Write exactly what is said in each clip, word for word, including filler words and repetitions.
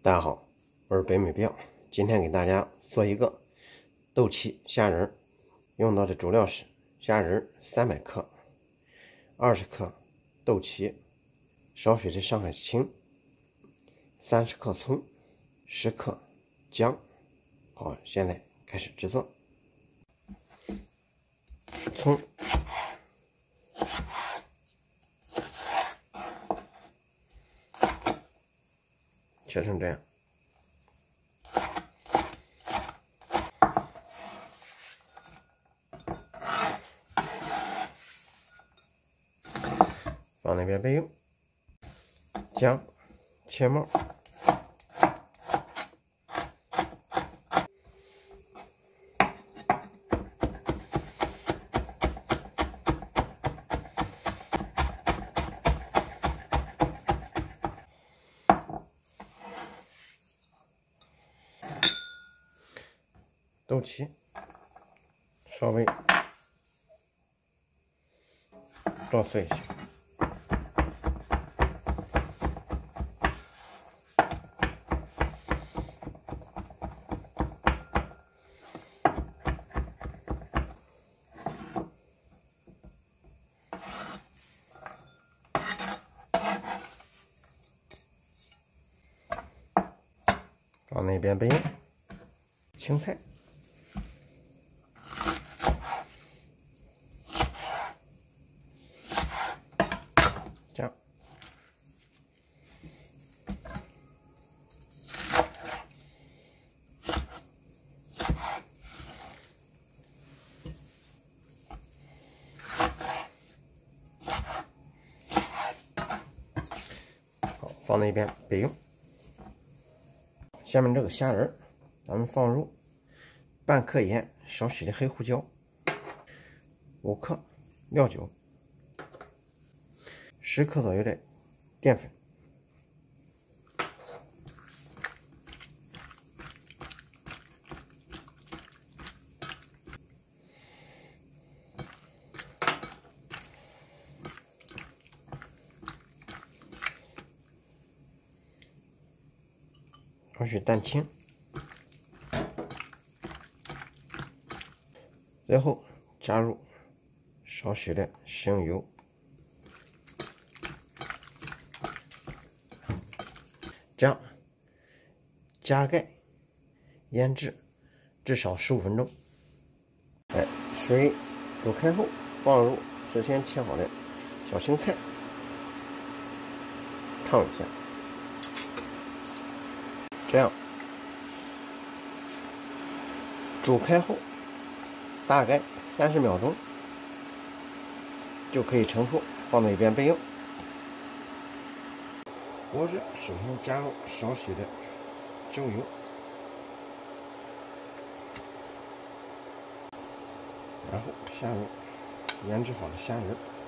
大家好，我是北美标，今天给大家做一个豆豉虾仁，用到的主料是虾仁三百克、二十克豆豉、少许的上海青、三十克葱、十克姜。好，现在开始制作。葱切成这样，放那边备用。姜切末，豆豉稍微剁碎一下，放那边备用。青菜。姜，好，放那边备用。下面这个虾仁，咱们放入半克盐，少许的黑胡椒，五克料酒，十克左右的淀粉，少许蛋清，最后加入少许的食用油，这样加盖腌制至少十五分钟。哎，水煮开后，放入事先切好的小青菜，烫一下，这样煮开后大概三十秒钟就可以盛出，放在一边备用。锅热，首先加入少许的酱油，然后下入腌制好的虾仁，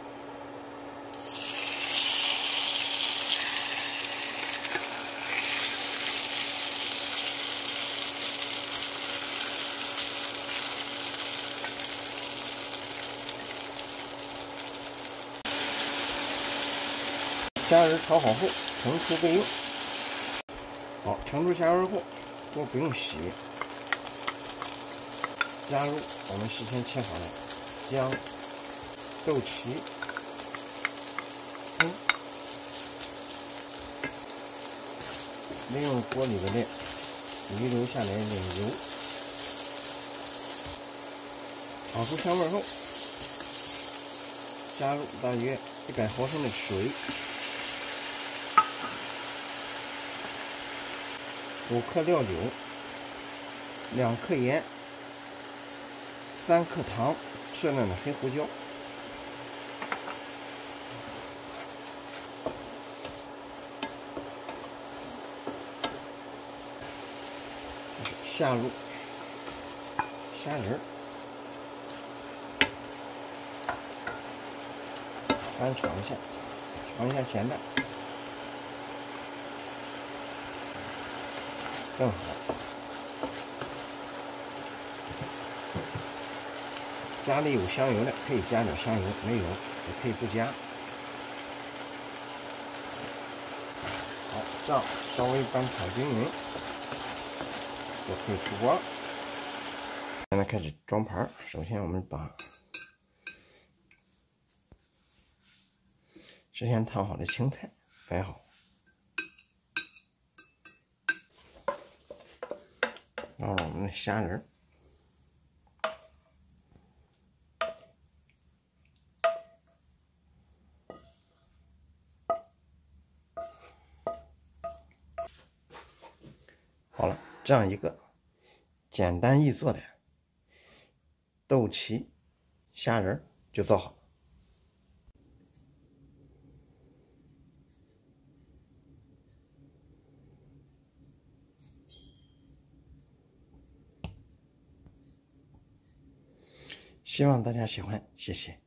虾仁炒好后盛出备用。好，盛出虾仁后锅不用洗，加入我们事先切好的姜、豆豉、葱，利用锅里边的遗留下来的油，炒出香味后，加入大约一百毫升的水，五克料酒，两克盐，三克糖，适量的黑胡椒，下入虾仁，翻炒一下，尝一下咸淡，正好。家里有香油的可以加点香油，没有也可以不加。好， 这样稍微翻炒均匀，就可以出锅了。现在开始装盘，首先我们把之前烫好的青菜摆好，然后我们的虾仁。好了，这样一个简单易做的豆豉虾仁就做好了。希望大家喜欢，谢谢。